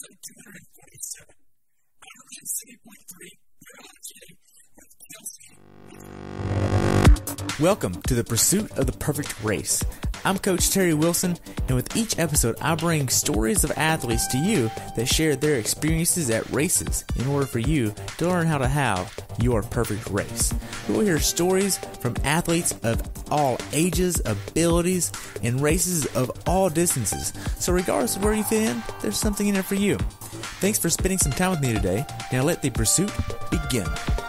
episode 247. IRONMAN 7.3 Bariloche with Kelsey. Welcome to the pursuit of the perfect race. I'm Coach Terry Wilson, and with each episode, I bring stories of athletes to you that share their experiences at races in order for you to learn how to have your perfect race. We will hear stories from athletes of all ages, abilities, and races of all distances. So regardless of where you fit in, there's something in it for you. Thanks for spending some time with me today. Now let the pursuit begin.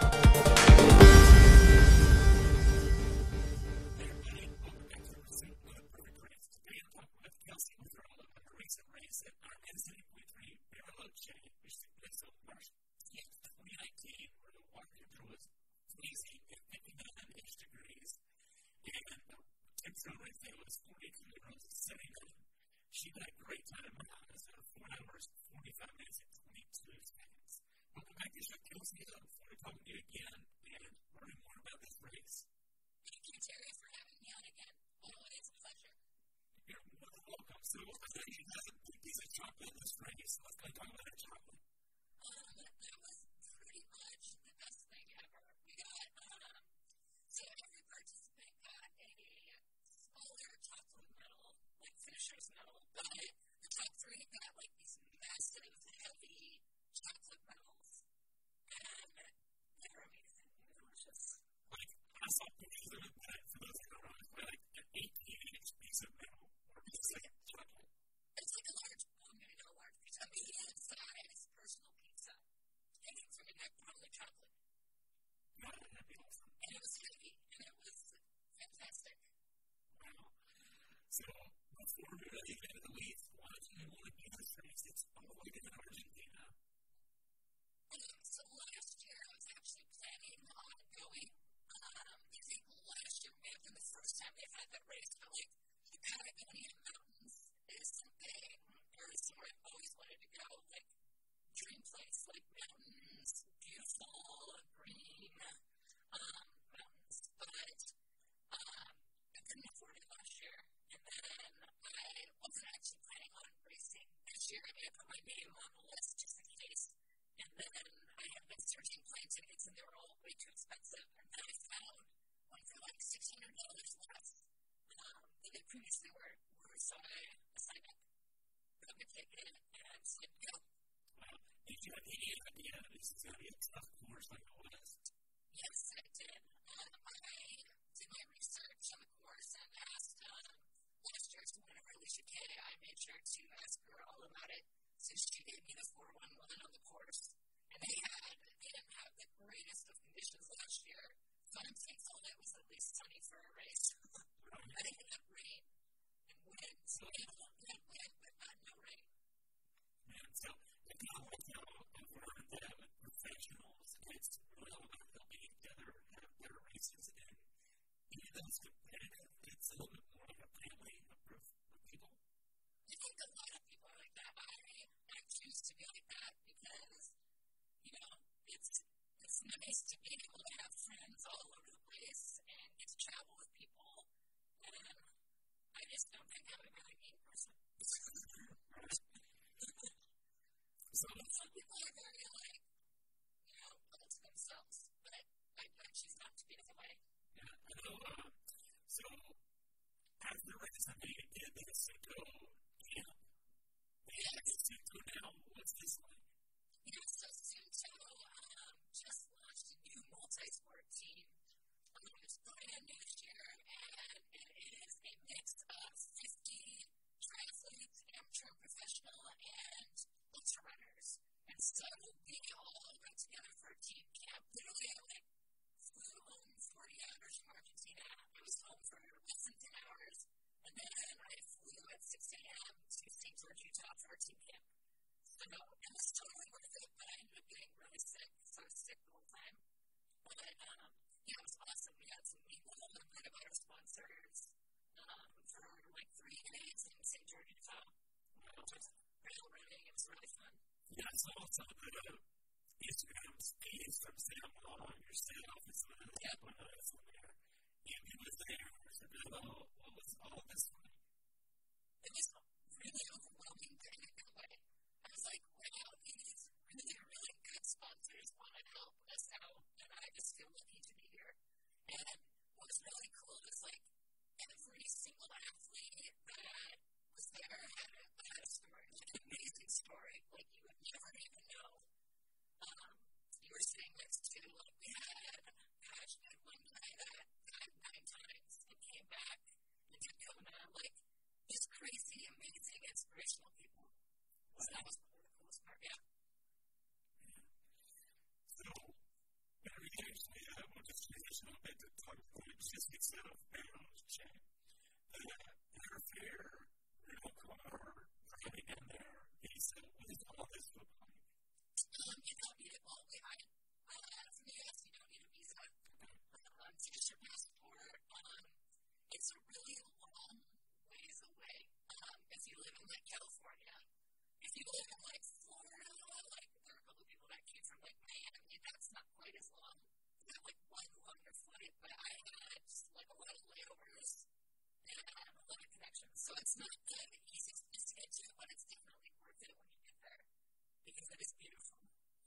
Kelsey Withrow, a recent race at IRONMAN 7.3 Bariloche, which took place on March 2019, where the water temperature was freezing at 59-ish degrees, and the temperature right there was 42 degrees at 79. She had a great time of 4 hours, 45 minutes, and 22 seconds. Welcome back to the show, Kelsey. I look forward to talking to you again and learning more about this race. Thank you, Terry, for having me on again. Always a pleasure. You're more than welcome. So, I know you had a big piece of chocolate in this race. Let's go talk about that chocolate. That was pretty much the best thing ever. We got, so every participant got a smaller chocolate medal, like finisher's medal, but the top three got like these massive, heavy chocolate medals, and they were amazing and delicious. Like, I saw pictures of it, but for those who don't know, it's like an 18-inch piece of metal, or just like chocolate. It's like a large, maybe not a large pizza, a medium-sized personal pizza, hanging from a neck from the chocolate. God, that'd be awesome. And it was heavy, and it was fantastic. Wow. So, before we really get into the weeds, why do you want to do this race? It's all the way to Argentina. So last year, I was actually planning on going. I think last year may have been the first time they've had that race, but like the Patagonian Mountains is something, or somewhere I've always wanted to go, like dream place, like mountains, beautiful, green mountains, but I couldn't afford it last year, and then I wasn't actually planning on racing this year. I mean, I put my name on the list just in case, and then I had been searching plane tickets, and they were all way too expensive, and then I found one for like $600 less than they previously were, so I signed up, got my ticket, and said go. Wow. Did you have any idea this is going to be a tough course like the West? Yes, I did. I did my research on the course and asked last year's winner, Alicia Kay. I made sure to ask her all about it, so she gave me the 411 on the course, and they didn't have the greatest of conditions last year, so I'm thankful that it was at least sunny for a race. I didn't have rain and wind, so we had wind, but no rain. Man, so I kind of like how I've learned that with professionals, it's really all about helping each other have better races, and even though it's competitive, it's a little bit more like a family, a group of people. I think a lot of people are like that. I choose to be like that because, you know, it's nice to be able to have friends all over the place and get to travel with people, and I just don't think I'm a really mean person. So, Some people are very, like, you know, all to themselves, but I choose not to be that way. yeah, I know, so after the race, I know you did the Cinco camp. Yeah, it's Cinco now. What's this like? Yes, so Suto just launched a new multi-sport team. It's brand new this year, and it is a mix of 50 triathletes, amateur and professional, and ultra runners. And so we all got together for a team camp. Literally, I flew home 40 hours from Argentina. I was home for less than 10 hours, and then I flew at 6 a.m. towards Utah for our team camp. So it was totally worth it, but I ended up getting really sick, so I was sick the whole time. But yeah, it was awesome. We had some people that heard about our sponsors for like 3 days in St. George, Utah. Just trail running. It was really fun. Yeah, I saw some of the Instagram feeds from Sam Law and yourself and some of the people on there. And it was there. So, what was all this like? It was really overwhelming in a good way. I was like, wow, logistics of Bariloche. The airfare, rental car, driving in there, visa, what does all this look like? You don't need it. Well, from the U.S., you don't need a visa. It's just your passport. It's a really long ways away. If you live in like California, if you live in like Florida, like there are a couple of people that came from like Miami, that's not quite as long. You have like one longer flight, but I had just like a lot of layovers and a lot of connections. So it's not the easiest place to get to, but it's definitely worth it when you get there because it is beautiful.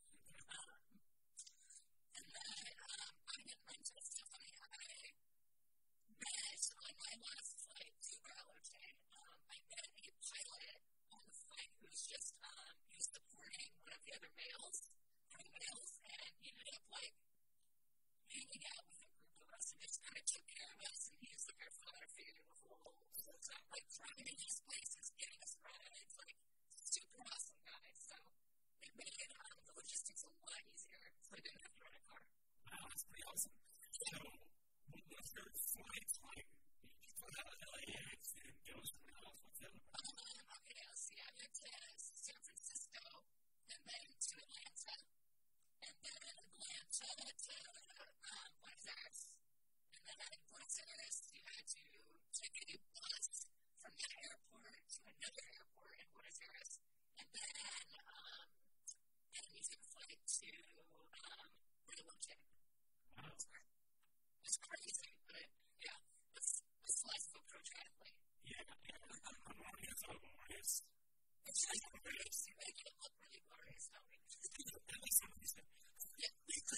And then I didn't mention Stephanie. I met on my last flight to Bariloche. I met a pilot on the flight who was just he was supporting one of the other males, and he ended up like hanging out with a group of us and just kind of took care of us. And he was like our father figure the whole time, like driving us places, getting us rides, like super awesome guy. So it made the logistics a lot easier. So I didn't have to rent a car. Wow, that's pretty awesome. So, what was your flight like? You flew out of LAX and go somewhere else. What's that about? Okay, let's see. I went to San Francisco and then to Atlanta. And then Atlanta to Buenos Aires. And then at Buenos Aires, you had to take a bus from that airport to another airport in Buenos Aires. And then you took a flight to Bariloche. Wow. It's crazy, but yeah, it's less of a pro triathlete. Yeah, I'm wondering if I'm glorious. It's just glorious. You make it look really glorious, don't we? At least somebody said. Yeah.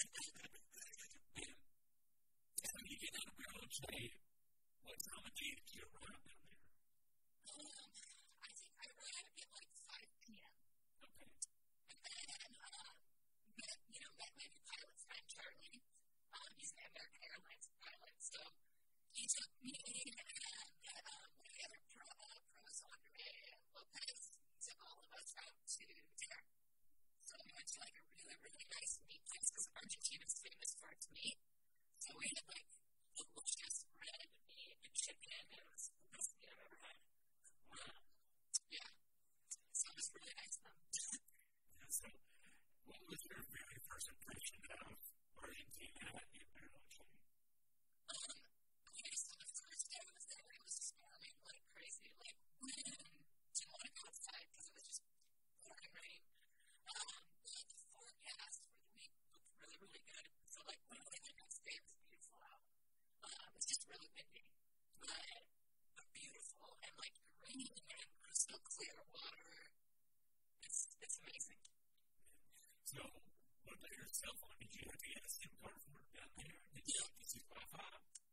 And when you get down to Bariloche, what time of day did you arrive down there? I think I arrived at like 5 p.m. Okay. And then met my new pilot friend, Charlie. He's an American Airlines pilot. So he took me and one of the other pros, Andre Lopez, took all of us out to dinner. So we went to like a really, really nice meat place because Argentina is famous for its meat. So we had like delicious red meat and chicken. It was the best meat I've ever had. Yeah. So it was really nice of them. Yeah, so what was your very first impression of Argentina in Bariloche? Okay, so the first day I was there, it was storming like crazy. Like, didn't want to go outside because it was just pouring rain. But the forecast for the week looked really, really good. So, like, when I went the next day, it was beautiful out. It was just really windy, but beautiful and like green and crystal clear water. It's amazing. So, what about your cell phone? Did you have to get a SIM card for it down there? Did you have to use Wi-Fi?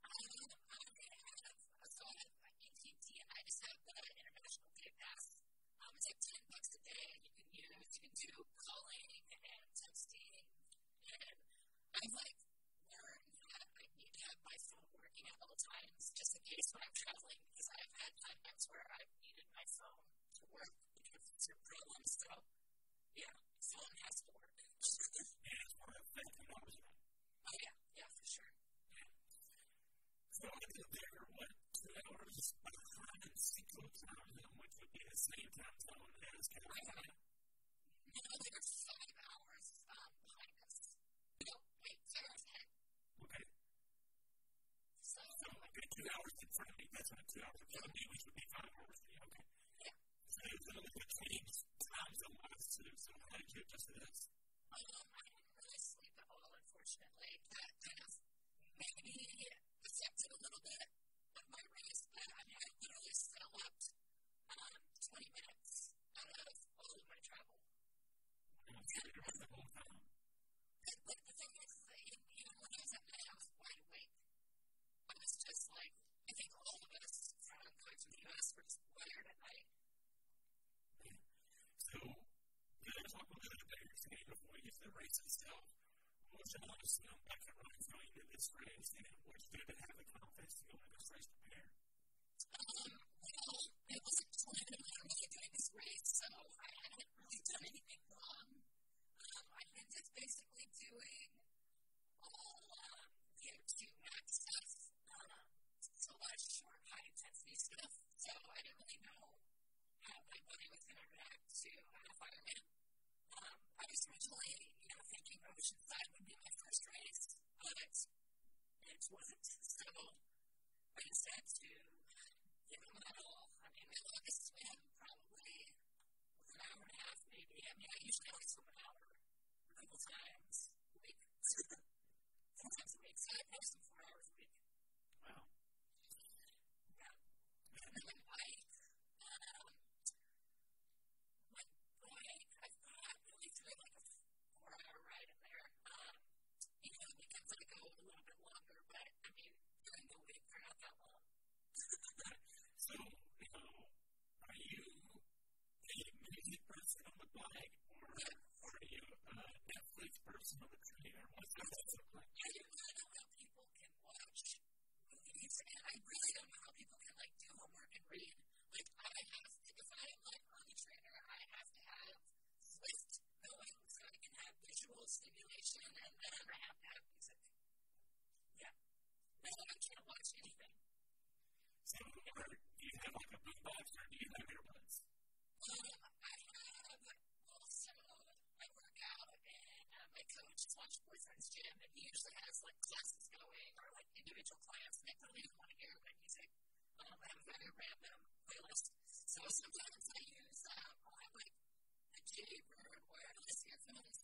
So I have AT&T and I just have the international day pass. It's like $10 a day and you can do calling and texting. And I've like learned that I need to have my phone working at all times just in case when I'm traveling because I've had times where I've needed my phone to work because of certain problems. So, yeah, phone has to work. And it's more effective, obviously. Oh, yeah, for sure. Yeah. So I lived there, 2 hours behind Central Time Zone, which would be the same time zone as California. No, they were 5 hours behind us. No, wait, 5 hours ahead. Okay. So okay, 2 hours in front of me. That's not 2 hours in front of me, which would be 5 hours. Okay. Yeah. So it was a little bit changed time zone wise too. So how did you adjust to this? I didn't really sleep at all, unfortunately. That kind of maybe affected a little bit of my race, but I mean, I literally slept 20 minutes out of all of my travel. Wow, so you were the whole time. But the thing is, even when I was at night, I was wide awake. I was just like, I think all of us from going to the U.S. were just wired at night. Yeah. So, let's talk a little bit about your training before we get to the race itself. What was your honest background going into this race, and what did you do to have the confidence to go into this race prepared? Well, I wasn't planning on really doing this race, so I hadn't really done anything wrong. I've been just basically doing all the two max stuff. some of the training or what's that look like? I don't know how people can watch movies, and I really don't know how people can, like, do homework and read. Like, I have to, if I am, like, on the trainer, I have to have Swift going so I can have visual stimulation, and then I have to have music. Yeah. No, I can't watch anything. So, do you have, like, a boombox, or do you have earbuds? I have also, I work out, and my coach is watching Boyfriend's Gym, and he usually has, like, classes going, or, like, individual clients, and I don't even want to hear my music. I have a very random playlist. So sometimes I use, I'll have, like, a J for wireless earphones,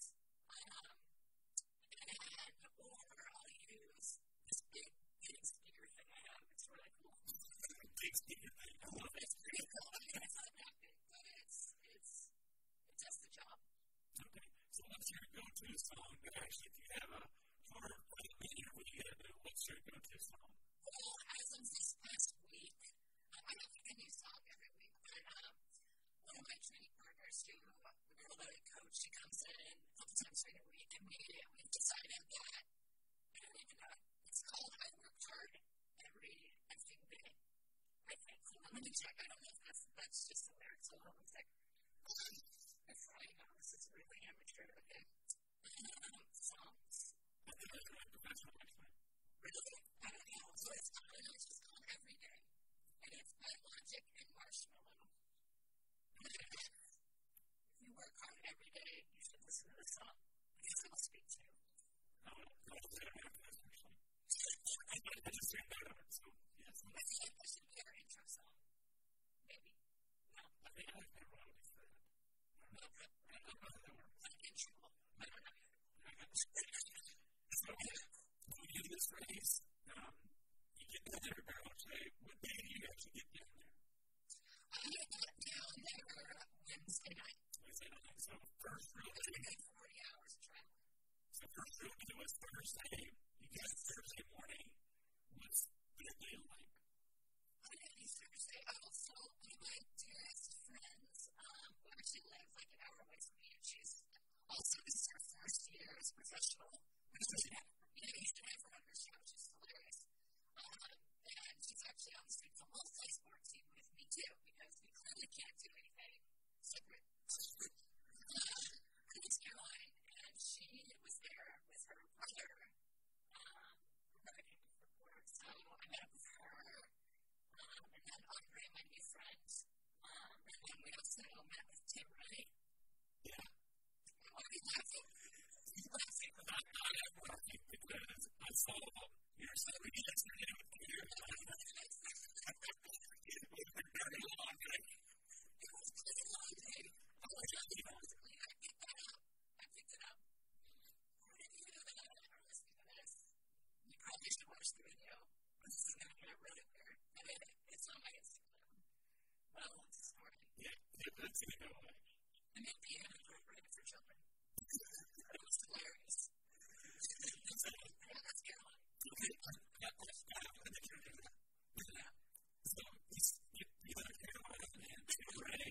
and, or I'll use this big speaker thing I have. It's really cool. Big speaker thing. I love it. It's pretty cool. I mean, it's not that big, but it does the job. Okay. So what's your go-to song? Actually, if you have a hard meeting, what do you gotta do? What's your go-to song? Well, as of this past week, I don't think a new song every week, but one of my training partners who, the girl that I coach, she comes in a couple times during the week, and we've decided that, I don't even know, it's called I Work Hard Every Day, I think. So let me check. I don't know if that's just the lyrics. So hold on a sec. That's right. No, this is really amateur. Okay. Songs. Really? I don't know. So it's just called Every Day. And it's by Logic and Marshmallow. If you work hard every day, you should listen to this song. Because it will speak to you. I just heard that out, so yes. I feel like that should be our intro song. Maybe. No. I think I've never always heard it. Okay. I don't know how that works. Like intro. I don't know. So, when you do this race, you get down there at Bariloche. What day do you actually get down there? I got down there Wednesday night. Wednesday night. So, first real day. I got 40 hours of travel. So, first real day was Thursday. You got Thursday morning. What's the day like? On any Thursday, so one of my dearest friends, who actually lives like an hour away from me, and she's also, this is her first year as a professional. You should have her on her show, she's hilarious. And she's actually on the street for multi-sport team with me too, because we clearly can't do anything separate. Her name's Caroline, and she was there with her brother, riding the board. So I met up with her, and then Andre, my new friend, and then we also met with Tim, right? Yeah. Why are you laughing? He's laughing. I'm laughing because I saw your son yesterday with you. It was a very long day. It was a pretty long day. I picked that up. I picked it up. For any of you that are listening to this, you probably should watch the video. This is going to get really weird. And it's on my Instagram. Well, it's a story. Yeah, it's going to go away. I made the inappropriate for children. It was hilarious. Yeah, that's Caroline. Okay. Yeah. So, you have Caroline and Ray.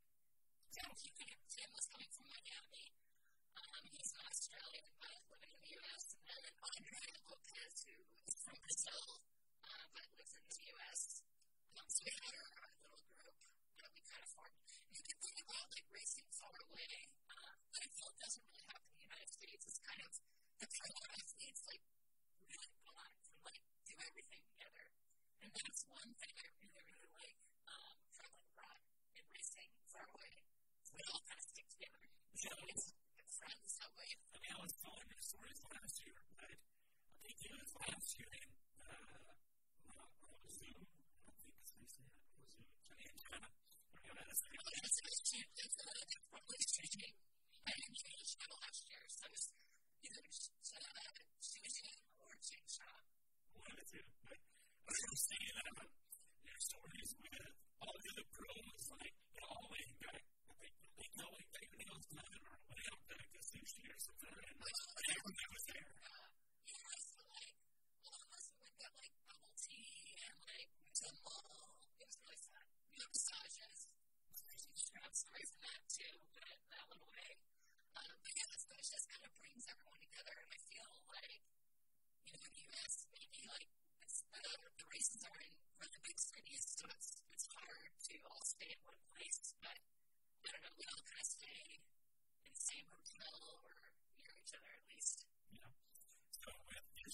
Tim was coming from Miami. He's an Australian, but living in the U.S. And then Andre Lopez, who is from Brazil, but lives in the U.S. So we had our little group that we kind of formed. And the thing about like racing far away, that I feel doesn't really happen in the United States is kind of the pro athletes like really bond and like do everything together. And that's one thing I really, really like traveling abroad and racing far away. We all kind of stick together. So it's friends that way. I mean, I was telling your stories last year, but I think it was last year in Zoom. I think it's Zoom. China. It's probably changing. I didn't change China last year, so it was either choosing or change shop. One of the two. But I was seeing your stories with all the other pros, like, all the way back. They know like they was done or went out back to sushi or something, and everyone was there. Yeah, so like all of us would get like bubble tea and like we went to the mall. It was really fun. We got massages. You should have stories of that too, but that went away.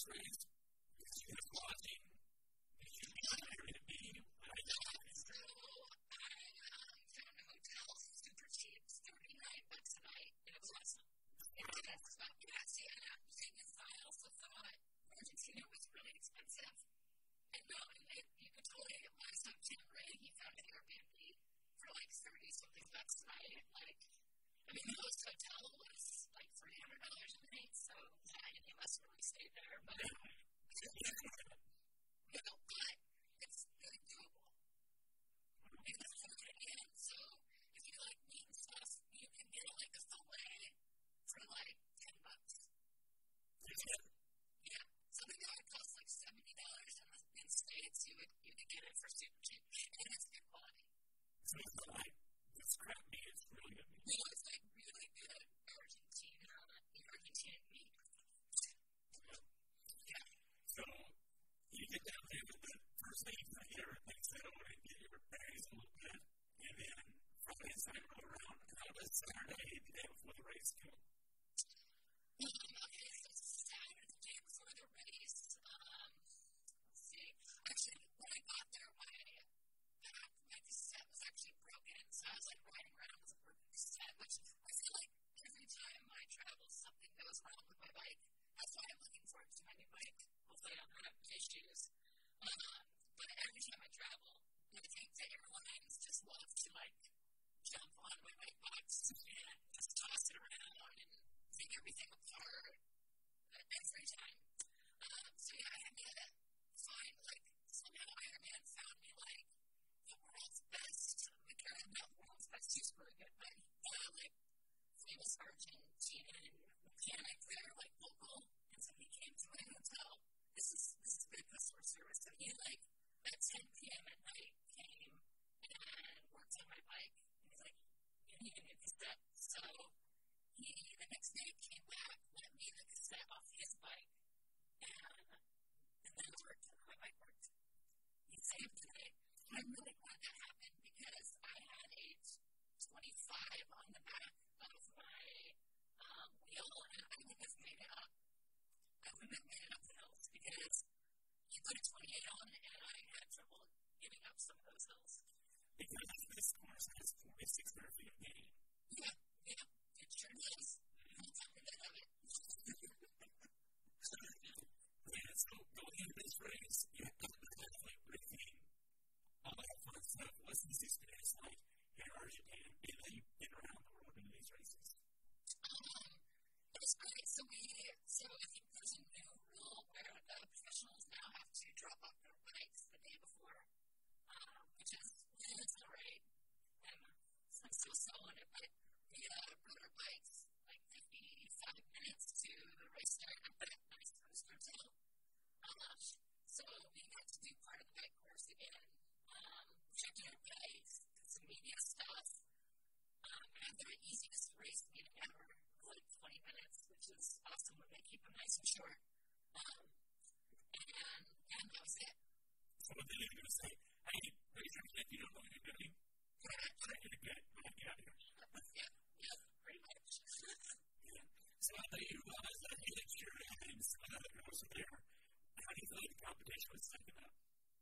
this race? Because you guys watching, did you get an Airbnb? So I found a hotel super cheap, $39 a night, and it was awesome. That's about Sienna. The thing is, I also thought Argentina was really expensive. And no, you could totally, last time Tim Ray, he found an Airbnb for like 30-something bucks a night. Like, I mean, the host hotel was like $300 a night, so yeah, any of us really stayed there. But, but it's really doable. And that's what we're getting. So if you like meat and stuff, you can get like a fillet for like $10. Yeah. Something that would cost like $70 in the States, you could get it for super cheap. And it's good quality. So it's not like this crap meat, it's really good meat. No, it's like really good Argentine meat. Yeah. So you get down there with the first thing you get everything settled and get your berries a little bit. And then Friday and Saturday roll around. How does Saturday, the day before the race, go? Okay, so Saturday, the day before the race, let's see. Actually, when I got there, my cassette was actually broken. So I was like riding around with a broken cassette, which I feel like every time I travel, something goes wrong with my bike. That's why I'm looking forward to my new bike. Hopefully I don't have issues. But every time I travel, I think the airlines just love to like jump on my bike box and just toss it around and take everything apart every time. So yeah, I had to find like somehow Ironman found me like the world's best, like not the world's best, he's really good, but like famous Argentinian mechanic there, like local, and so he came to my hotel. This is good customer service. So he like at 10 p.m. at night came and worked on my bike. And he's like, you need a new cassette. So he the next day came back, let me the cassette off his bike, and then it worked. My bike worked. He saved the day. I'm really glad that happened because I had a 25 on the back of my wheel, and I wouldn't have made it up. I wouldn't have made it up the hills because you put a 28 on, and I had trouble getting up some of those hills. Because this course has 4,600 feet of gain. Yeah, it sure does. That's how I love it. Yeah, so going into this race, you have to like routine, all that fun stuff. What's this experience like in Argentina? You've been around the world doing these races. It was great. So I think there's a new rule where the professionals now have to drop off their bikes the day before, which is all right. And I'm so on it, but we rode our bikes like 55 minutes to the race start at that nice coast hotel. So we got to do part of the bike course again. Checked in our bikes, did some media stuff. And the easiest race meeting ever, like 20 minutes, which is awesome when they keep them nice and short. And that was it. So what they're going to say, hey, raise your hand if you don't know what you're doing. You're good. Get out of here. Yeah, pretty much. Yeah. So I thought you realized that next year and some of the other girls are there. How do you feel like the competition was stepping up?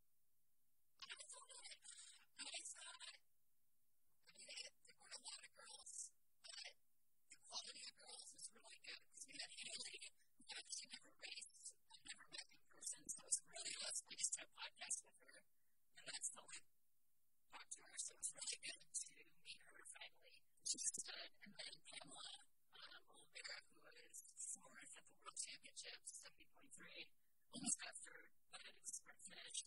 There weren't a lot of girls, but the quality of girls was really good because we had Haley, who actually never raced, I've never met in person, so it was really awesome. I just had a podcast with her, and that's how I talked to her, so it was really good to meet her finally. She's a stud. And then Pamela Olivera, who was fourth at the World Championships, 70.3, almost got third, but it was a sprint finish.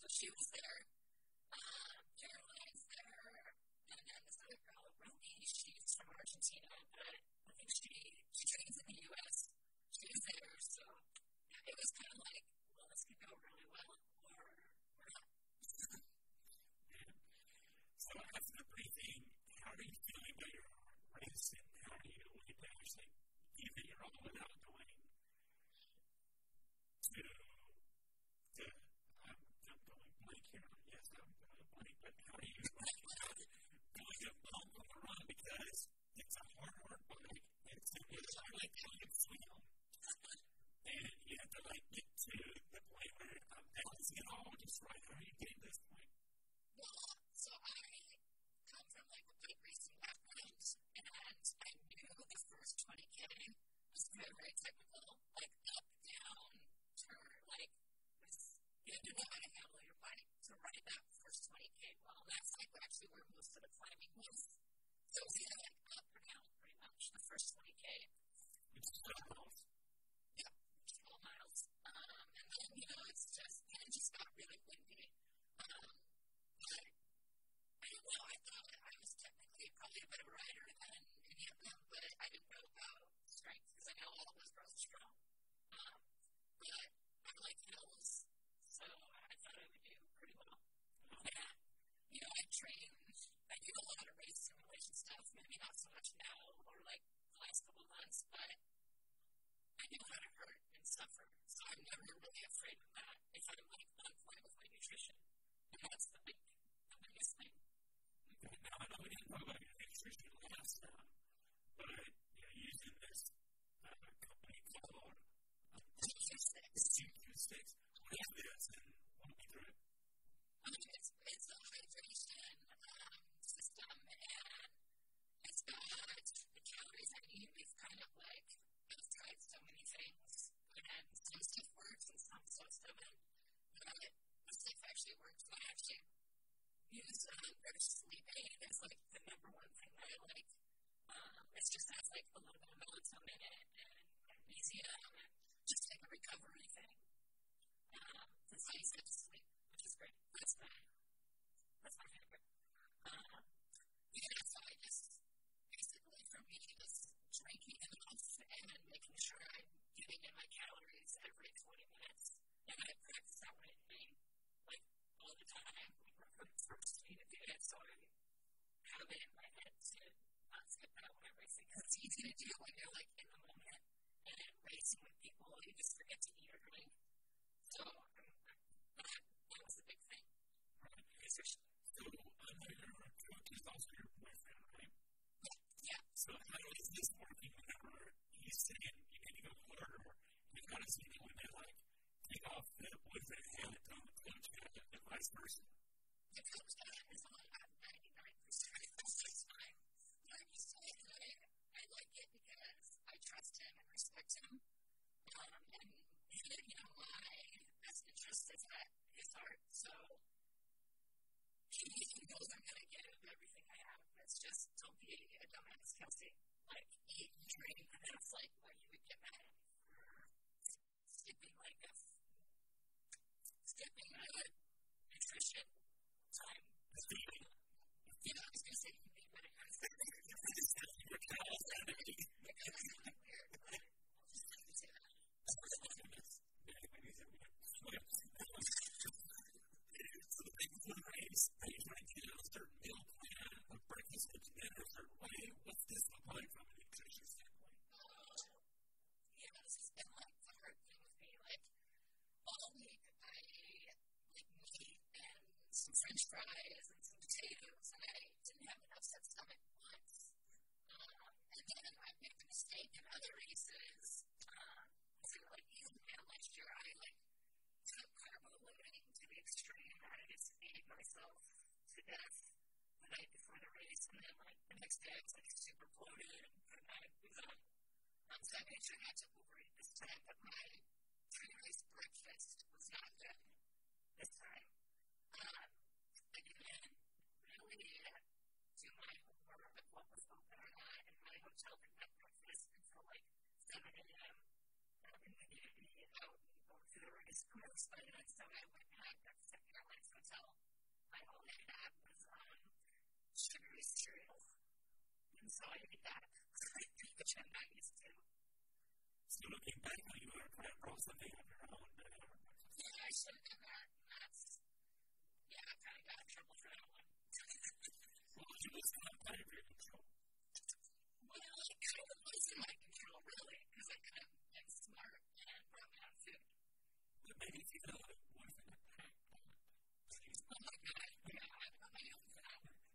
so I did that, which I'm not used to. So looking back, you were trying to roll something on your own. Yeah, I should have done that. I kind of got in trouble for that one. Well, you was kind of out of your control. Well, it kind of was in my control, really, because I could have been smart and brought my own food. But maybe if you know it wasn't a pack on it. Oh my God, yeah, I brought my own food.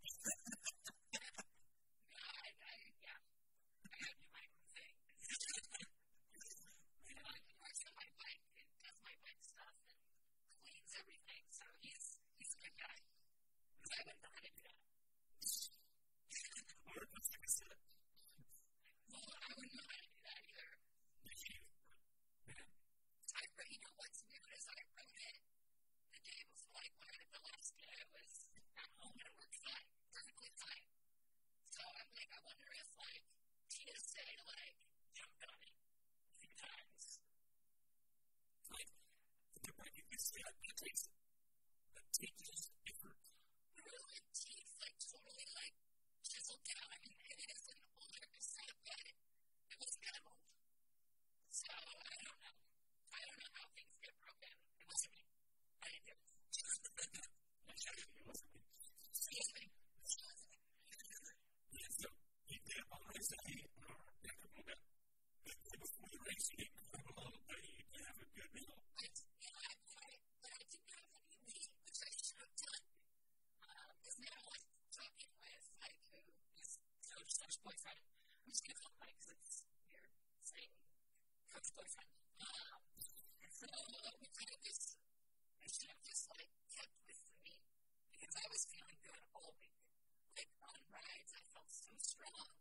I gotta do my own thing. He works on my bike and does my bike stuff and cleans everything, so he's a good guy. Because I wouldn't know how to do that. Or it was like a set. Well, I wouldn't know how to do that either. You know what's new is I wrote it the day before, like when the last day I was at home and it worked fine, perfectly fine. So I'm like, I wonder if like TSA like jumped on it a few times. Like, the way you say that takes the teacher's effort. Really, teeth like totally like chiseled down. I mean, it is an older cassette, but it was metal. So I don't know. I don't know how things get broken. It wasn't me. I didn't do it. It wasn't me. Excuse me. Yeah, so you did on race day, or before the race, you didn't have a little bit, you didn't have a good meal. But I didn't have any meat, which I should have done. Because now I'm talking with Mike, who is Coach's boyfriend. I'm just going to call him Mike because it's weird saying Coach's boyfriend. And so we kind of just, I should have just like kept with the meat because I was feeling good all week. Like on rides, I felt so strong.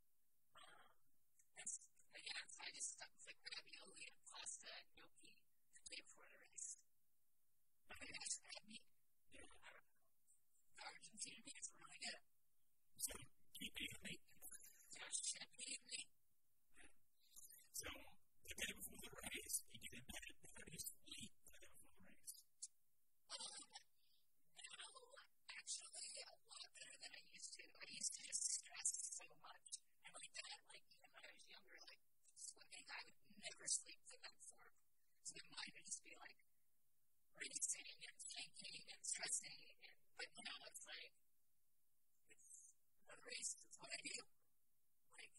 So I just stuck with like ravioli and pasta and gnocchi the day before the race. But maybe I should have meat. Yeah, I don't know. The Argentina meat is really good. So keep eating meat. Yeah, I should be eating meat. So the day before the race, you didn't have it before you sleep the day before the race. No, actually, a lot better than I used to. I used to just stress so much. And like that, like even when I was younger, like swimming, I would never sleep the night before. So my mind would just be like racing and thinking and stressing. But now it's like, the race is what I do. Like,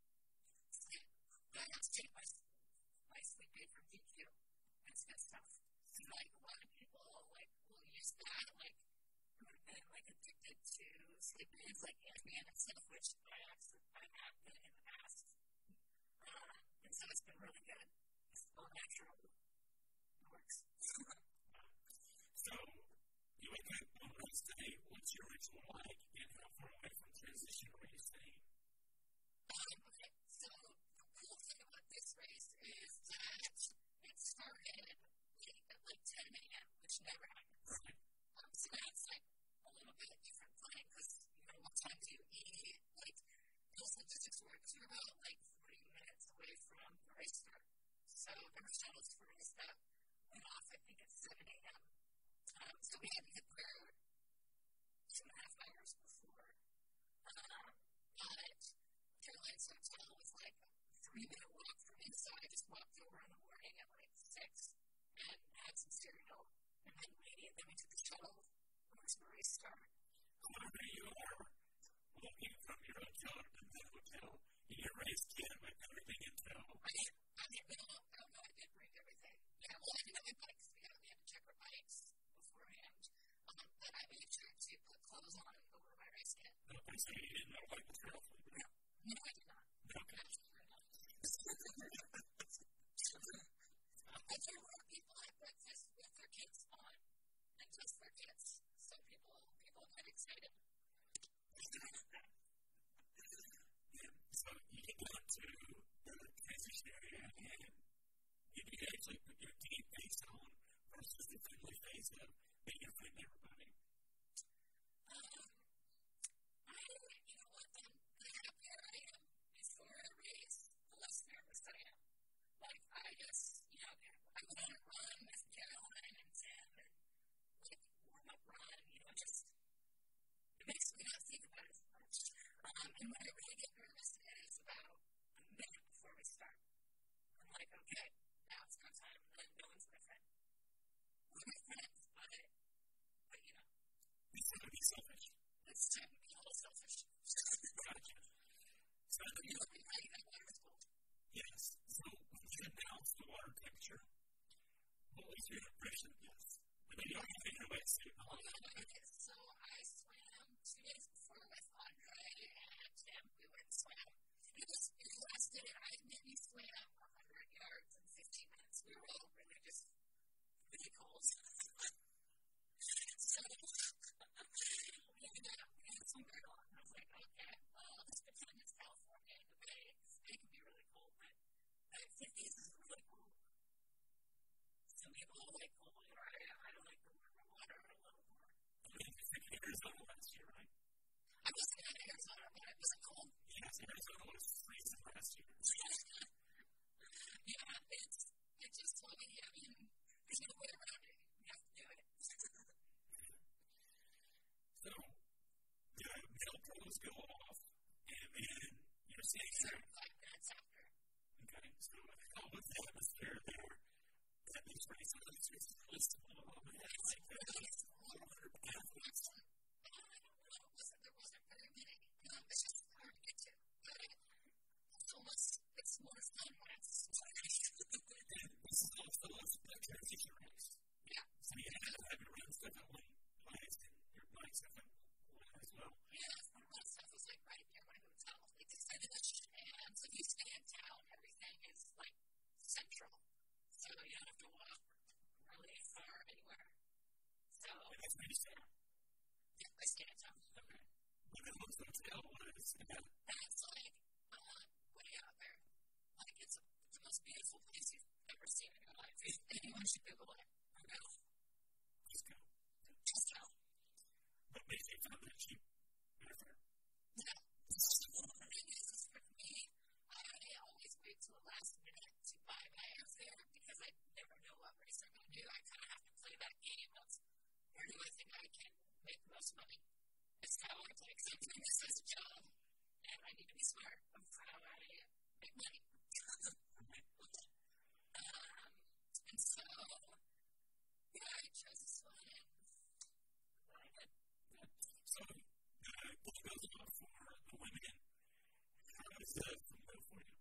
I have to take my sleep aid from DQ. That's good stuff. And like a lot of people like will use that, like who have been like addicted to sleep aids, like ENVE and stuff, which I have been in the past. And so it's been really good. It's all natural. It works. So you wake up on race day. What's your ritual like, and how far away from transition are you staying? Okay, so the cool thing about this race is that it started late at like 10 a.m., which never happens. Right. So that's like a little bit different planning because what time do you eat? Like, those logistics work. You're about like 40 minutes away from the race start. So there were shuttles for race that went off, I think, at 7 a.m. So we had to get there 2.5 hours before. But Caroline's hotel was like a 3-minute walk from me, so I just walked over in the morning at like 6 and had some cereal. And then we took the shuttle once the race started. Whenever you are walking from your hotel to the hotel, in your race kit with everything in tow. I did bring everything. Yeah, well, I didn't have my bikes. We had to check our bikes beforehand. But I made sure to put clothes on over my race kit. Okay, so you didn't know like the trail food? No, I did not. Okay. I do a lot of people at breakfast with their kids on, and just their kids. So people get excited. So you get down to the transition area, and you can actually put your team face on versus the friendly face of being in front of everybody. You know what, the happier I am before a race, the less nervous I am. Like, I just, I went on a run with Caroline and Tim, and like, warm-up run, just, it makes me not think about it as much. And when I really get was your impression of this? When you don't have your wetsuit on. Okay, so I swam 2 days before with Andre and Tim. We went and swam. It was last day. I maybe swam 100 yards in 15 minutes. We were all really just really cold. So we had some very long. I was like, okay, well, let's pretend it's California in the Bay. It can be really cold, but 50s is really cool. Some people like cold water. I don't like the warmer water a little more. I mean, you think Arizona last year, right? I wasn't in Arizona, but it wasn't cold. Yes, Arizona was freezing last year. Yeah, it just told me, I mean, there's no way around it. You have to do it. So, the male pros go off, and then you're seeing 5 minutes after. Okay, so how was the atmosphere there? That these races was really small, man. Like, there's 400 athletes. I don't know. There wasn't very many. It's just hard to get to. But it's more fun when it's small. And this is also a transition race. Yeah. So you have your runs differently, legs, and your bikes differently as well. Yeah, a lot of stuff was like right near my hotel. Like it's finished, and so if you stay in town, everything is like central. So you don't have to walk really far anywhere. So that's where you stay. Yeah, I stay in town. Okay. But then what's the hotel? That's like way out there. Like it's the most beautiful place you've ever seen in your life. Anyone should Google it. Go. Just go. Just go. But maybe it's not that cheap. Airfare. No. The thing is for me, I always wait till the last minute to buy my airfare because I never know what race I'm going to do. I kind of have to play that game of where do I think I can make the most money. It's kind of like I'm doing this as a job, and I need to be smart of how I make money. And so, yeah, I chose this one, and I did. So, what goes on for the women? How does that go for you?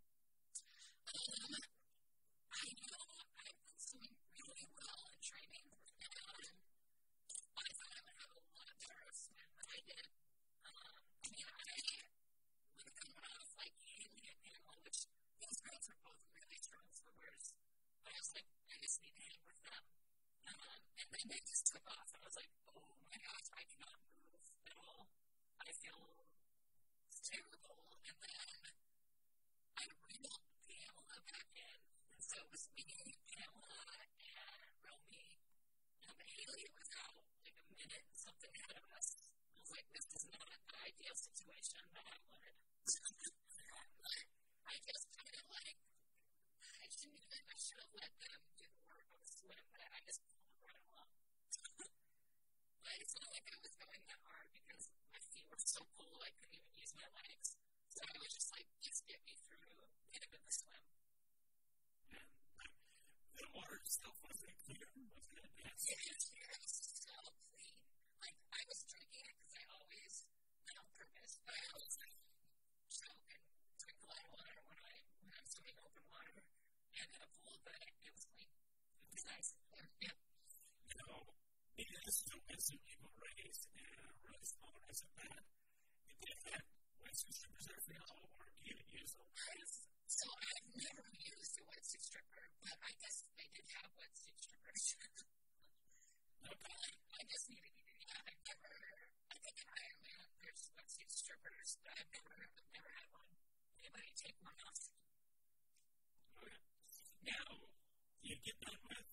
I know I've been swimming really well in training, and I thought I would have a lot better swim than I did. I mean, I would have come off like Haley and Pamela, which those girls are both really strong swimmers. But I was like, I just need to hang with them. And then they just took off. I was like, oh my gosh, I cannot move at all. I feel terrible. And then I reeled Pamela back in. And so it was me, Pamela, and Romy. Haley was out like a minute and something ahead of us. I was like, this is not the ideal situation that I wanted. But I just kind of like, I should have let them do the work on the swim, but I just pulled them right along. But it's not like I was going that hard because my feet were so cold I couldn't even use my legs. So I was just like, just get me through the end of the swim. And the water itself wasn't clear, wasn't it? Yes. It was so clean. Like, I was drinking it because I always, not on purpose, but I always like choke and drink a lot of water when I'm swimming open water. And in a pool, but it was clean. It was nice. Yeah. You know, maybe this is a wetsuit people race and a really small race at that. Did they have wetsuit strippers there for y'all, or do you use them? So I've never used a wetsuit stripper, but I guess they did have wetsuit strippers. Okay. I just needed to do that. I think in IRONMAN there's wetsuit strippers, but I've never had one. Anybody take one off? Okay. Now, you get done with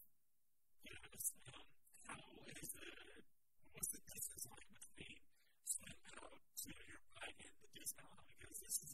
what's the distance like between swim out to your bike and the dismount? Because this is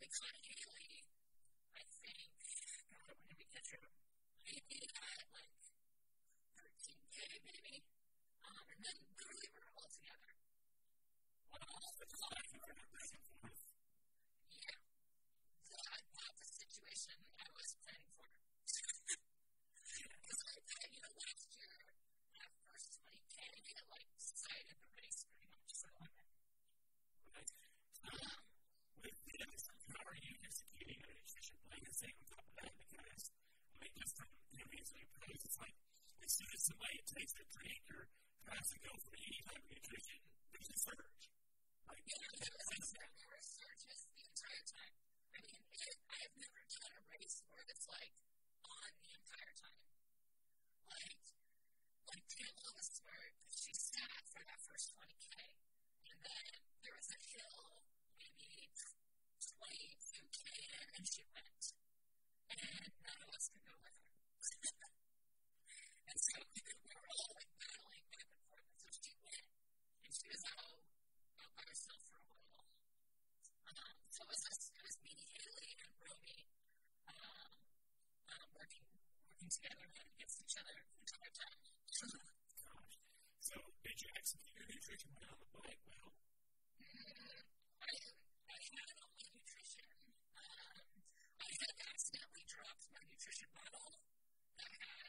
caught Haley, I think, God, when did we catch her? Maybe at like 13K, maybe. And then literally we were all together. Wow, that's like you were back and forth. Yeah. That's a situation I was planning for. Because last year, that first 20K, I like decided the race pretty much so. Right. With this, how are you executing your nutrition plan and staying on top of that? Because, I mean, just from usually pros, it's like, as soon as somebody takes their drink or has to go for any type of nutrition, there's a surge. Like, there were surges the entire time. I mean, I've never done a race where it's like on the entire time. Like Pamela was smart, she sat for that first 20K, and then there was a hill, maybe 22K in, and she went. And none of us could go with her. And so we were all like battling back and forth, and so she went, and she was out by herself for a while. So it was me, Haley, and Romy working together and against each other the entire time. Gosh. So did you execute your nutrition plan on the bike well? I had all my nutrition. I had accidentally dropped my nutrition bottle that had,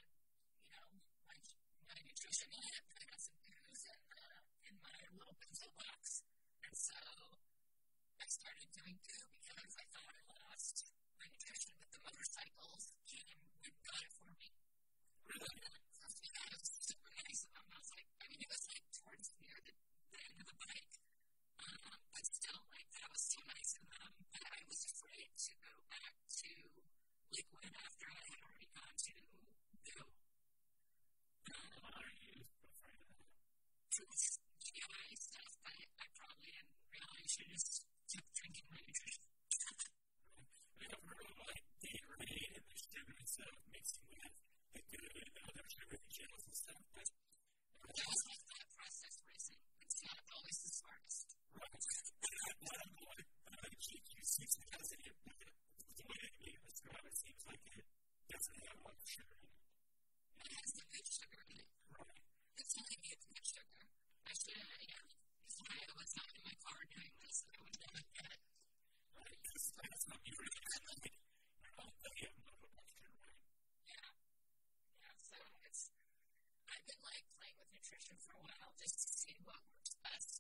my nutrition in it. I got some booze in my little pencil box. And so I started doing goo because I thought I lost my nutrition, but the motorcycles came and got it for me. Really? So that was super nice of them. I was like, it was like towards near the end of the bike. But still, like, that was so nice of them. But I was afraid to go back to liquid after I had already gone to goo. Why are you afraid of that? For this GI stuff, but I probably didn't realize you just kept drinking my nutrition. I've heard of like Gatorade and the sugar and stuff mixing with the good and the other sugar and gels and stuff. But that was like that process racing. It's not always the smartest. Right. I don't know what GQ6 has in it, but the way that you describe it seems like it doesn't have a lot of sugar in it. It has the good sugar in it. Right. It's only good sugar. I should have, if I was not in my car doing this, I would never get it. Right. That's not you really like. You have no sugar, right? Yeah. Yeah. So I've been like playing with nutrition for a while just to see what works best.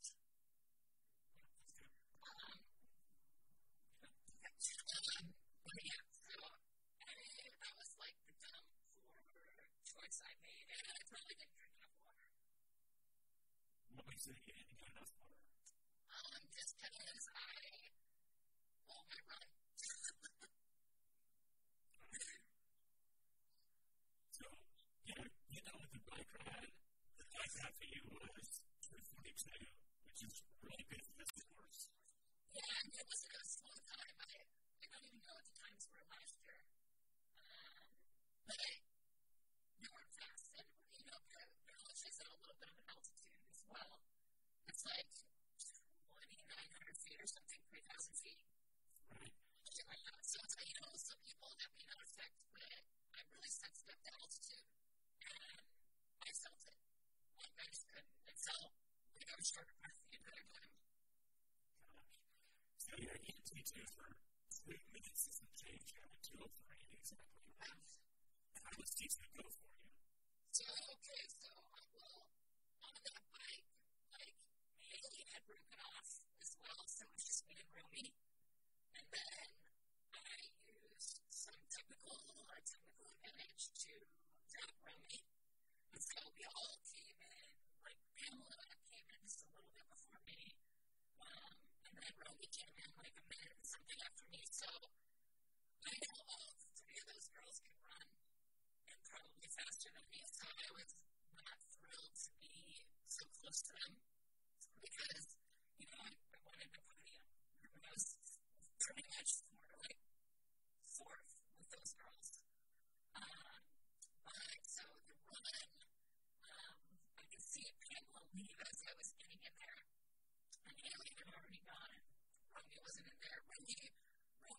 But yeah, so that was like the dumb choice I made, and I probably didn't drink enough water. What makes you think you didn't get enough water? Just because my run. So, with the bike ride, the bike ride for you was 342, which is really good for this course. Yeah, and it was a slow time. I don't even know what the times were last year. But they weren't fast. And, Bariloche is at a little bit of an altitude as well. It's like 2,900 feet or something, 3,000 feet. Right. So it's some people that may not affect, but I'm really sensitive to altitude. And I felt it. Like, I just couldn't. And so, I was short of breath the entire time. Gosh. So your ENT2 for 2 minutes isn't changed. You have a 203 exactly. Right? How does T2 go for you? So on that bike, like, Haley had broken off as well, so it was just me and Romy. And then I used some technical advantage to drop Romy. And so we all came in, like Pamela came in just a little bit before me. And then Romy came in like a minute and something after me. So I know all three of those girls can run and probably faster than me. So I was not thrilled to be so close to them because, I wanted to podium. I was pretty much more like fourth with those girls. But so the run, I could see Pamela leave as I was getting in there. And Haley had already gone. Romy wasn't in there. Romy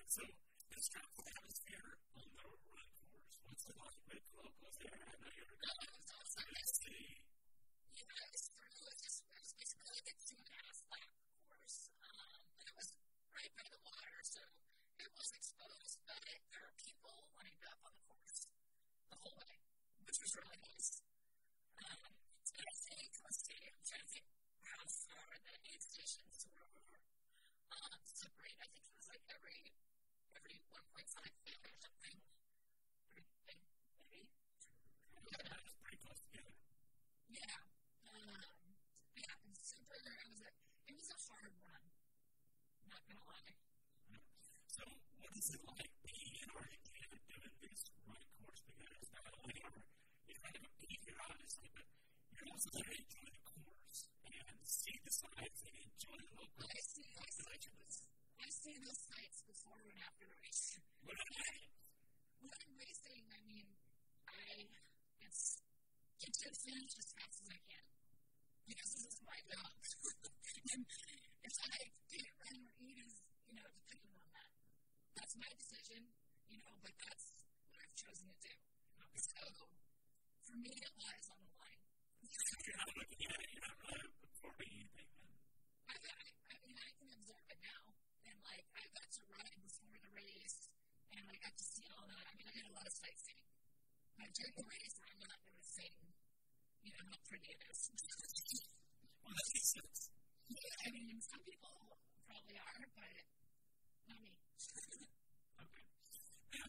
So, describe the atmosphere on the run course. What's it like with locals there? I know you're No, it was awesome. in the city. Yeah, it was basically like a 2.5 lap course. And it was right by the water, so it was exposed, but there were people lined up on the course the whole way, which was really nice. And I think, let's see, I'm trying to think how far the aid stations were separate. I think it was like every 1.5 feet or something. Maybe. Yeah, that was pretty close together. Yeah. Yeah, and super, it was a hard run. Not gonna lie. So, what is it like being in Argentina doing this run course? Because not only are you kind of a beat here, obviously, but you're also there to enjoy the course and see the sights and enjoy the local populations. I see those sights before and after the race. When I'm racing, I mean, it's get to the finish as fast as I can. Because this is my job. And if I can't run or eat, depending on that. That's my decision, but that's what I've chosen to do. So, for me, it lies on the line. You're not looking at it, you're not really performing anything then. I can observe it now. And, I got to run before the race, and I got to see all that. I did a lot of sightseeing. But during the race, I'm not noticing, how pretty it is. Well, that makes sense. Yeah, some people probably are, but not me. Okay. Now,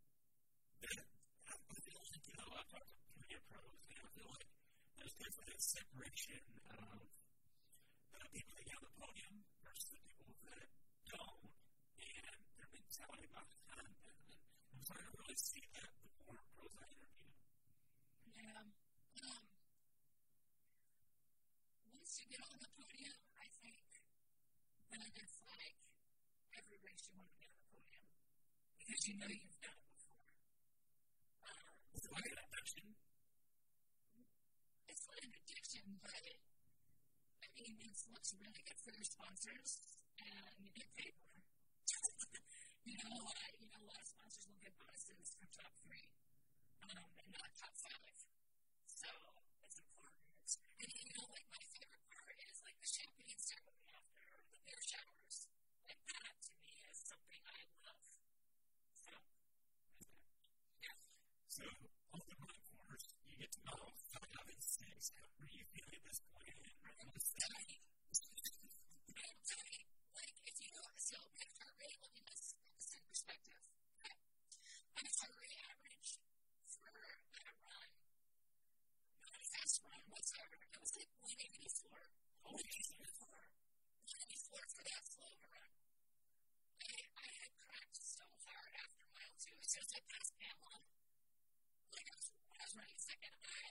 I feel like, I've talked to plenty of pros, and I feel like there's definitely a separation of the people that get on the podium versus the people that don't, and their mentality about the content. And I'm starting to really see that the more pros I interview. Yeah. Once you get on the podium, I think then it's like every race you want to be on the podium because you know you've done it before. Is it like an addiction? It's not an addiction, but it looks really good for your sponsors, and you get paid more. A lot of sponsors will get bonuses for top 3, and not top 5. So it's important. And my favorite part is the champagne ceremony after the beer showers. That to me is something I love. So, yeah. So, on the run course, you get to know 5 and 6. How are you feeling at this point? I'm dying. If you so my heart rate, let me just put this in perspective. My heart rate average for that run, not a fast run whatsoever, it was 184. 184 for that slow of a run. I had cracked so hard after mile 2. As soon as I passed Pamela, when I was running second,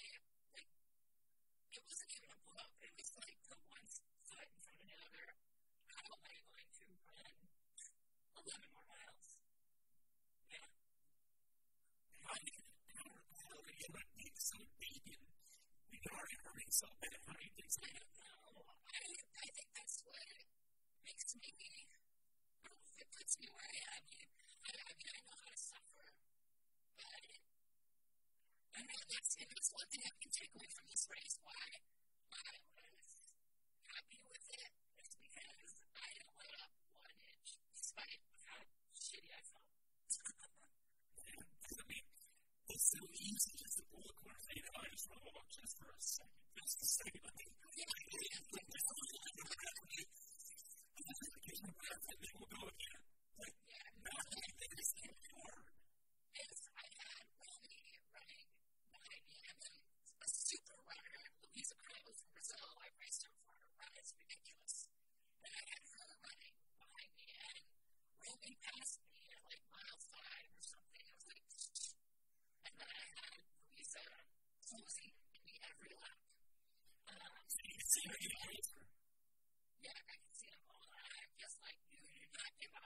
it wasn't even a blow up. It was the one foot in front of the other. How am I going to run 11 more miles? Yeah. How are you going to be so big and you're already hurting so bad? How do you think so? I don't know. I think that's what makes me, it puts me where I am. I know how to suffer, but I know that's one thing I can take away from this race. Why I was happy with it is because I didn't let up 1 inch, despite how shitty I felt. It's so easy just to pull the corner and I just want to walk just for a second. Just a second. And then we'll go again. Not anything is hard. I had Romy running behind me, and then a super runner, Louisa Cruz from Brazil. I raced her for her run. It's ridiculous. And I had her running behind me, and Romy passed me at mile 5 or something. I was and then I had Louisa closing me every lap. So you can see her getting closer. Yeah, I can see them all. I'm just you do not give up.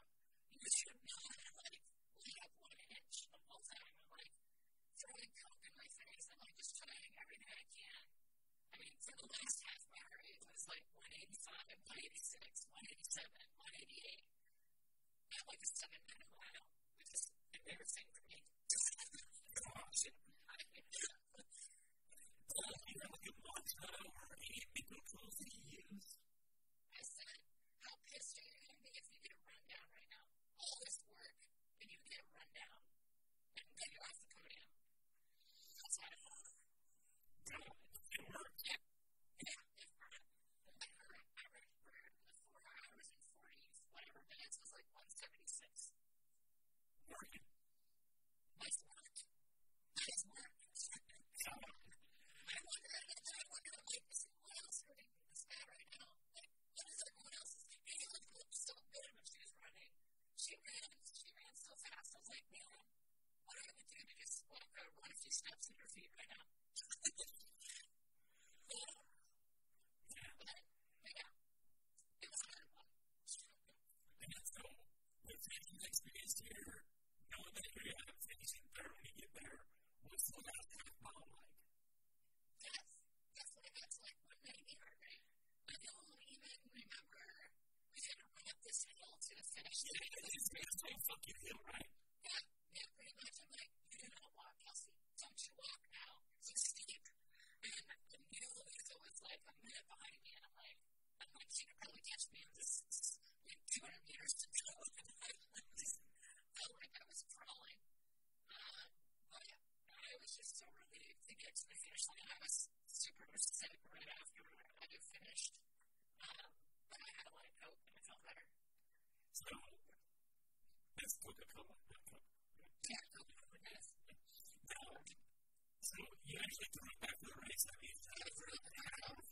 usually throw it back to the race. That means I threw it back out.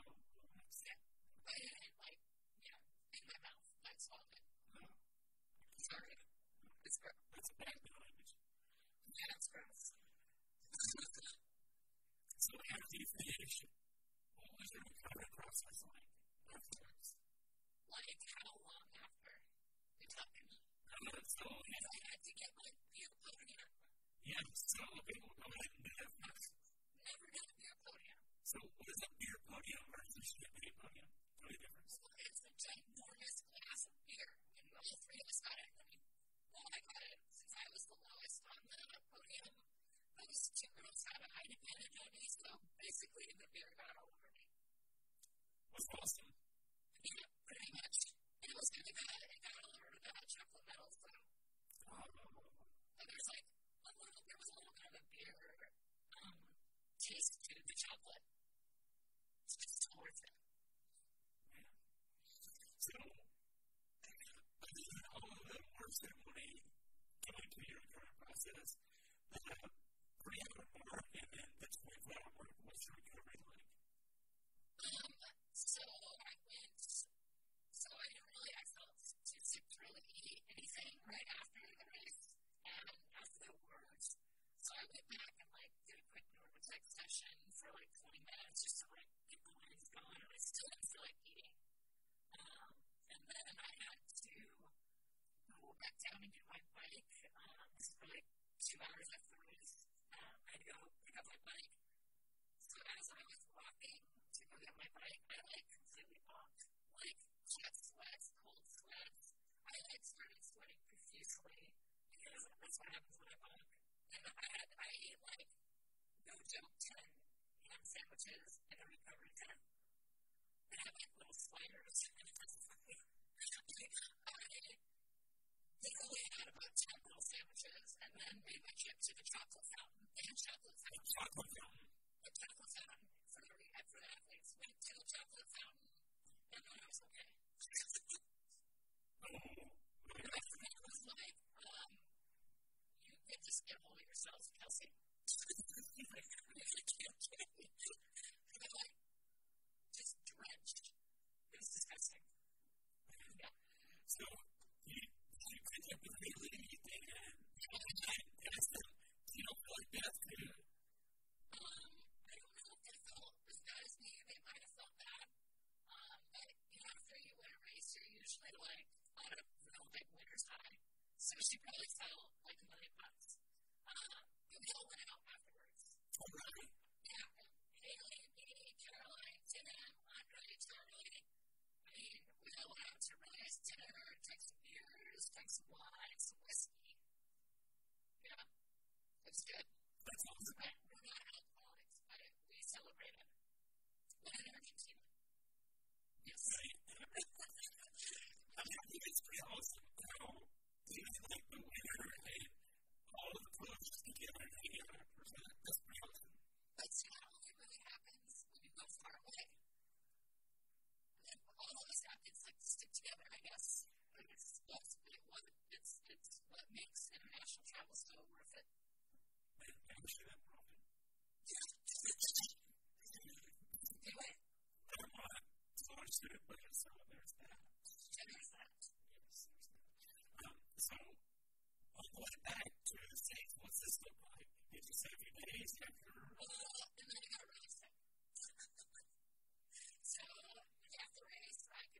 I didn't, in my mouth. I swallowed it. Sorry. It's gross. That's a bad language. Yeah, it's gross. So after you finish, what was your recovery process like afterwards? How long after you talked to me? So, because I had to get my beer podium. Yeah, so, okay, we'll go ahead and do that first. Never did a beer podium. So, what is a beer podium versus a champagne podium? What is the difference? Well, it's a ginormous glass of beer, and all three of us got it. I got it since I was the lowest on the podium. Those two girls had a height advantage on me, so basically the beer got all over me. Was awesome. Yeah, pretty much. And it was kind of bad. It got all over the chocolate metals, so. And there was a little bit of a beer taste to the chocolate. It's just still worth it. Yeah. So, all of the work ceremony going through your recovery process, the 3-hour mark and then the 24-hour mark, what's your recovery like? I felt too sick to really eat anything right after the race and afterwards. So I went back and did a quick Normatec session for 20 minutes just to get the lines going, and I still didn't feel like eating. And then I had to go back down and get my bike. This is for 2 hours after the race. I had to go pick up my bike. So as I was walking to go get my bike, I completely bombed. Hot sweats, cold sweats. I started sweating profusely because that's what happens when I bomb. And I ate no joke 10 ham sandwiches and a recovery 10. And I had little sliders. I literally had about 10 little sandwiches and then made my trip to the chocolate fountain. They had chocolate fountain. The chocolate fountain for the athletes. Went to the chocolate fountain and then I was okay. And after that was you can just get hold of yourselves, Kelsey. You really can't get me. And I'm just drenched. It was disgusting. Yeah. So, you picked up with Haley and you don't feel like that's good. I don't know if they felt as bad as me. They might have felt bad. But after you win a race, you're usually on a real big winner's high. So she probably felt like $1 million. We all went out afterwards. Oh, really? Yeah. Haley, me, Caroline, Tim, Andre, Charlie. We all went out to really nice dinner, drank some beers, drank some wine, some whiskey. Yeah. It was good. That's awesome. We're not alcoholics, but we celebrated. When in Argentina. Yes. Right. I think it's pretty awesome how things like the winner and all of the coaches together and hanging out after that. That's pretty awesome. That's how it really happens when you go far away. And all of us athletes like to stick together, I guess. It's what makes international travel so worth it. I wish you that problem. Yeah. Anyway. I don't want to large student budget, so there's that. There's that. Yes, there's that. So, on the way back to the States, what's this look like? Did you say a few days after? And then I got really sick. So, after the race,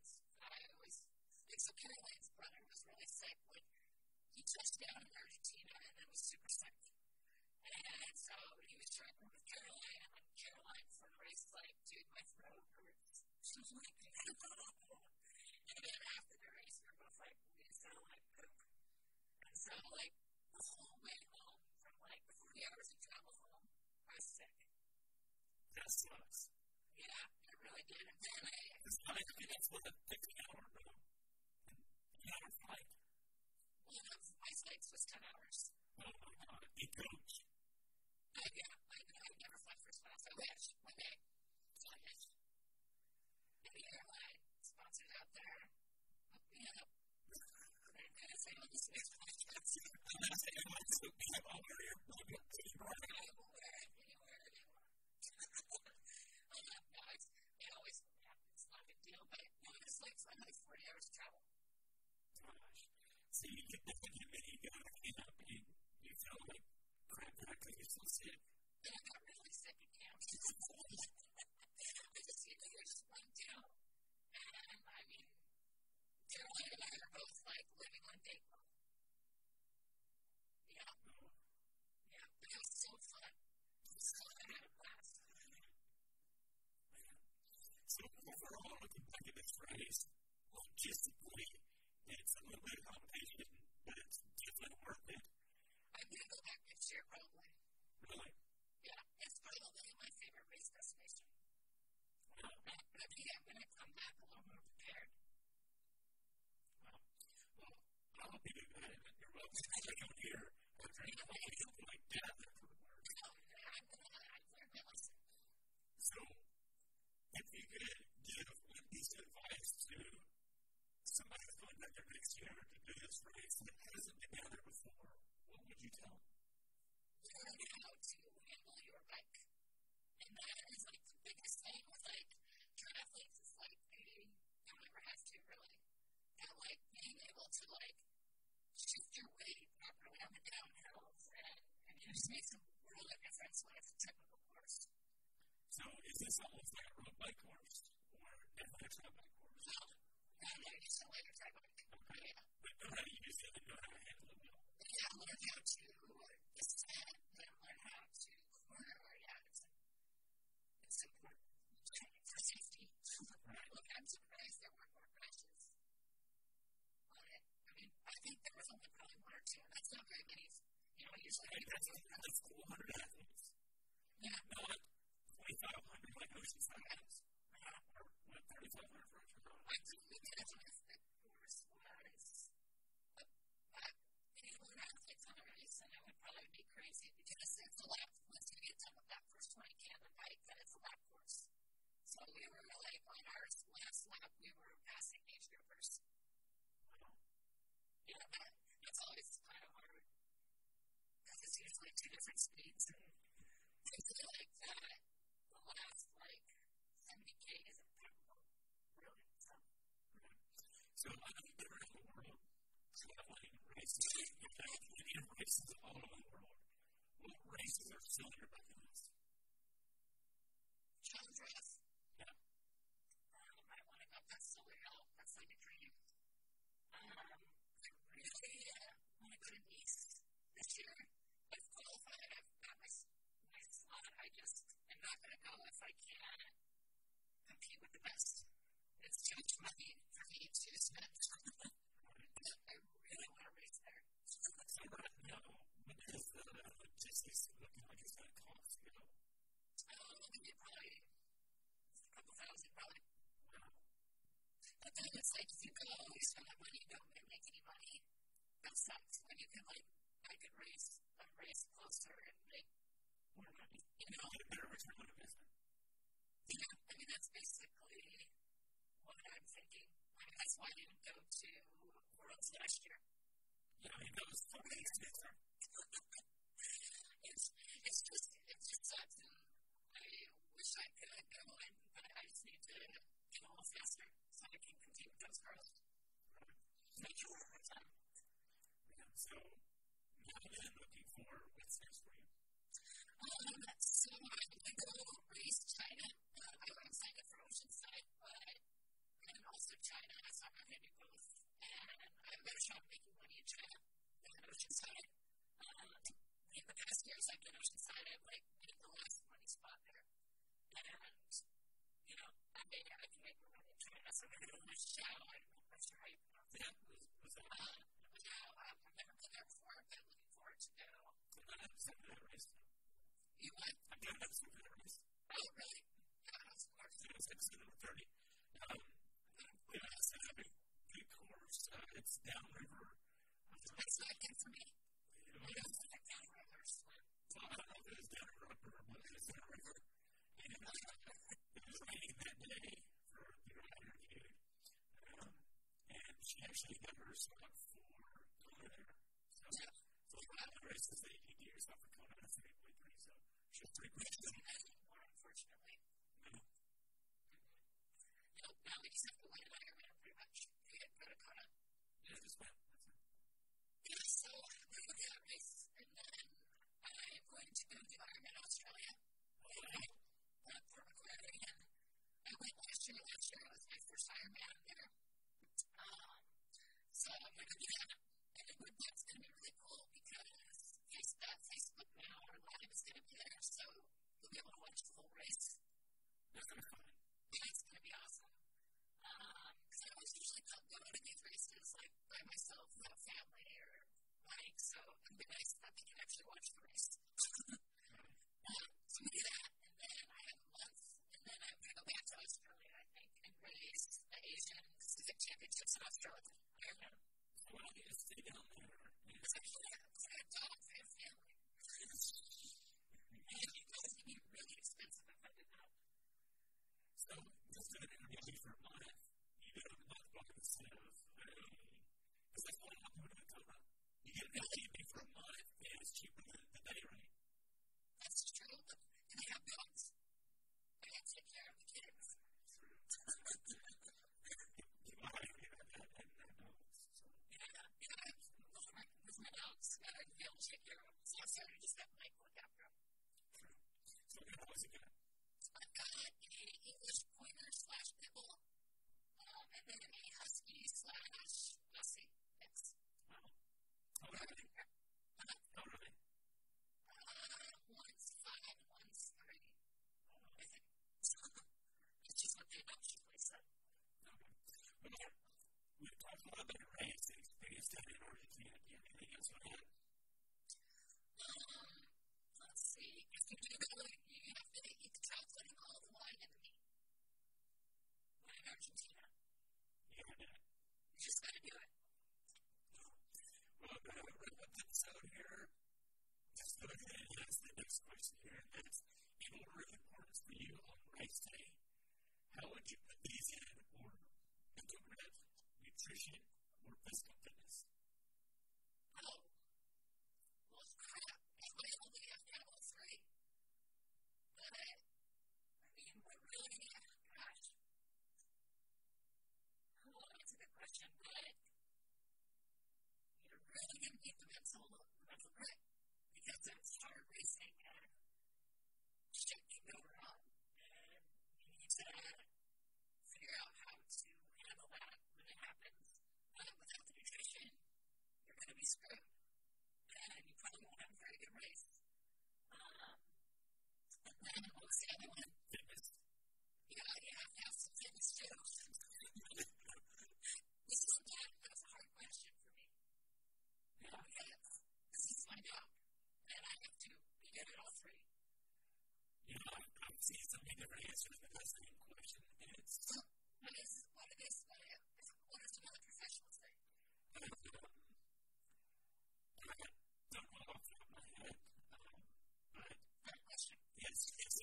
so Caroline's brother was really sick when he touched down in Argentina and then was super sick. And so he was traveling with Caroline, and Caroline for the race was like, dude, my throat hurts. She was like, and then after the race, we were both like, we sound like poop. And so, the whole way home, from the 40 hours of travel home, I was sick. That sucks. Yeah, it really did. And then that's what a 15-hour road. An hour flight. One of my flights was 10 hours. Oh my God, you coach. Yeah, I never fly first class. I wish one day. I wish. And the airline sponsors out there hook me up. They're going to say, oh, this next podcast. I'm going to say, I want to hook me up all over your blog. I will wear it anywhere they want. looking back at this race, logistically, it's a little bit of competition, but it's definitely worth it. I'm going to go back next year, probably. Really? Yeah, it's probably my favorite race destination. Wow. But yeah, I'm going to come back a little more prepared. Wow. Well, I hope you do that, and you're welcome to come here after you know something like that. I've learned my lesson. So, if you could give one piece of advice to somebody who's going back there next year to do this race that hasn't been down there before, what would you tell them? Learn how to handle your bike. And that is like the biggest thing with like triathletes is like they don't ever have to really. They're like being able to like shift your weight properly on the downhills and it just makes a world of difference when it's a technical course. So is this almost like a road bike course or definitely a trail bike course? No, you still like a trail bike. Okay. Yeah. But know how to use it and know how to handle it well. Yeah, learn how to descend, learn how to corner. Yeah, it's important for safety. Right. Look, I'm surprised there weren't more crashes on it. I mean, I think there was only probably one or two, and that's not very many. You know, usually that's 400 athletes. Yeah. Not 2,500 like Oceanside has. Or what, 3,500 for Oceanside? I think the difference that course was anyone athletes on a race, and it would probably be crazy because it's a lap. Once you get done with that first 20K on the bike, then it's a lap course. So we were like on our last lap, we were passing age groupers. Wow. Yeah, that's always kind of hard because it's usually two different speeds, and I feel like that the last like 70K is impeccable, really. So I know you've been around the world traveling races. You've done plenty of races all over the world. What races are still on your bucket list? Challenge race. Yeah. I want to go up that Solar Hill. That's like a dream. I really want to go to Nice this year. I've qualified. I've got my slot. I just am not going to go if I can't compete with the best. It's too much money for me to spend. I really want to race there. So right now, what is the logistics looking like it's going to cost to go? Maybe probably a couple thousand, probably. Wow. But then it's like if you go, you spend that money, you don't make any money. That sucks. When you can like, I could race closer and make more money. You know, Get a better return on investment. Yeah, I mean that's basically what I'm thinking. I mean that's why I didn't go to Worlds last year. Yeah, I mean that was totally expensive. It just sucks, and I wish I could go, but I just need to get a little faster so I can compete with those girls. Right. Make it work for them. Yeah, so now then looking for what's next for you. So I'm going to go race China. I already signed up for Oceanside, and also China, so I'm going to do both. And I have a better shot at making money in China than Oceanside. In the past years I've done Oceanside, I've like made the last money spot there. And, you know, I can make more money in China, so I'm going to go to Xiao. I'm not sure how you pronounce it. Yeah, was that I've never been there before, but I'm looking forward to go. I have something that race. You what? I've done that something that race. Oh, really? Yeah, of course. So it's episode number 30. It's a good course. It's downriver. That's not good for me. I don't like downriver swim. Well, I don't know if it was downriver or upper, but it was downriver. And it was raining that day for the girl I interviewed. And she actually got her spot for Kona there. So, Yeah. So a lot of the races that you can do yourself for Kona, that's 3.3. So she's pretty good. More, unfortunately. No. Nope, now we just have to win an Ironman pretty much to get go to Kona. Yeah, just went. That's it. Yeah, so I'm going to go do that race, and then I'm going to go do Ironman Australia. Port Macquarie, and I went last year. Last year was my first Ironman there. So I'm going to do that. And that's going to be really cool because Facebook now, our live is going to be there, so you'll be able to watch the whole race. That's going to be fun. Yeah, it's going to be awesome. next question here, and that's, in order of importance for you on race day, how would you put these in order? Mental growth, nutrition, or physical fitness? Oh, well, I only have kind of all three. But, I mean, we're really, gosh. Oh, that's a good question, but you're really going to need the mental grip because it's hard racing and shit can go wrong. And you need to figure out how to handle that when it happens. Without the nutrition, you're going to be screwed. And you probably won't have a very good race. And then what was the other one? Fitness. Yeah, you have to have some fitness too. That's a hard question for me. Yeah, because this is my job. And I have to be good at all three. You know, I've seen so many different answers to that same question, and it's What does another professional say? I don't know off the top of my head, but Hard question. yes.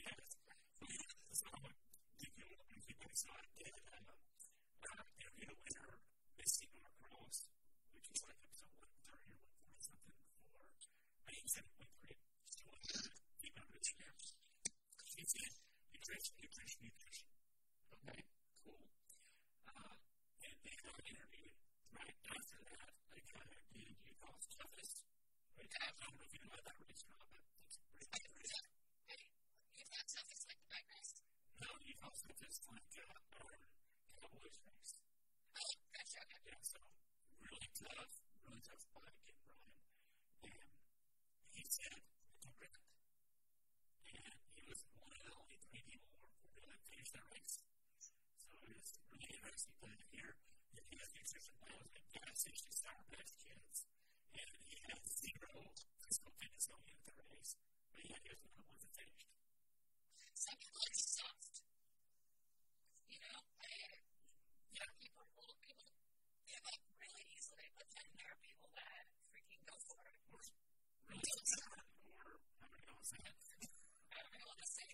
So you guys saw I did interview the winner, Missy Norcross, which is like episode 130 or 140 something before. I think 7.3, still on the female this year. She said, nutrition. Okay, cool. And then I interviewed right after that, I kind of did Utah's toughest, which I don't know if you know about that race or not, but it's pretty good. Utah's toughest like the bike race? No, Utah's toughest like our Cowboys race. Oh, gotcha. Yeah, so really tough bike and run. And he said, mental grip. And he was one of the only 3 people who really finished that race. So it was really interesting to hear that he has nutrition plans like gas stations, Sour Patch Kids, and he had 0 physical fitness going into the race. But yeah, he was one of the ones that finished. Some people are soft. You know, people give up really easily, but then there are people that freaking go for it. Or really stubborn, or how many else that? I don't know what to say.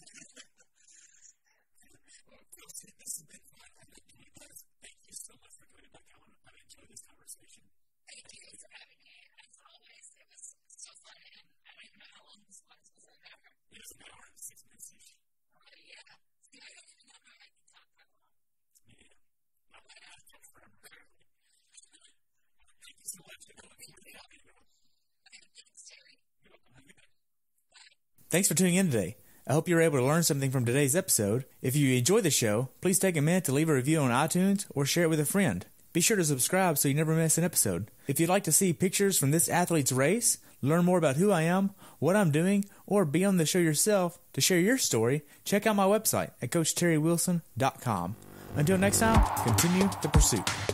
Well, Kelsey, this has been fun. I've enjoyed this. Thank you so much for coming back on. I've enjoyed this conversation. Thank you for having me. As always, it was so fun, and I don't even know how long this was. Was it an hour? It was an hour and 6 minutes each. Yeah. See, I don't even know how I can talk that long. Yeah. Not like I talk forever. Thank you so much. I look forward to having you. Okay, thanks, Terry. You're welcome. Have a good day. Bye. Thanks for tuning in today. I hope you were able to learn something from today's episode. If you enjoyed the show, please take a minute to leave a review on iTunes or share it with a friend. Be sure to subscribe so you never miss an episode. If you'd like to see pictures from this athlete's race, learn more about who I am, what I'm doing, or be on the show yourself to share your story, check out my website at CoachTerryWilson.com. Until next time, continue the pursuit.